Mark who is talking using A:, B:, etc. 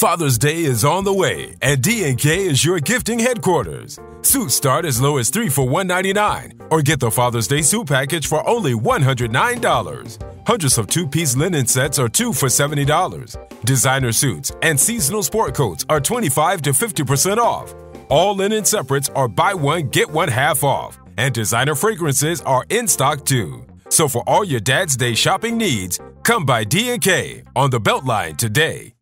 A: Father's Day is on the way, and D&K is your gifting headquarters. Suits start as low as 3 for $199, or get the Father's Day suit package for only $109. Hundreds of two-piece linen sets are 2 for $70. Designer suits and seasonal sport coats are 25 to 50% off. All linen separates are buy one, get one half off. And designer fragrances are in stock too. So for all your Dad's Day shopping needs, come by D&K on the Beltline today.